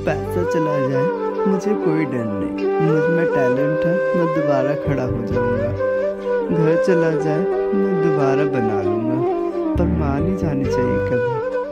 पैसा चला जाए मुझे कोई डर नहीं, मुझ में टैलेंट है, मैं दोबारा खड़ा हो जाऊंगा। घर चला जाए मैं दोबारा बना लूंगा, पर माँ नहीं जानी चाहिए कभी।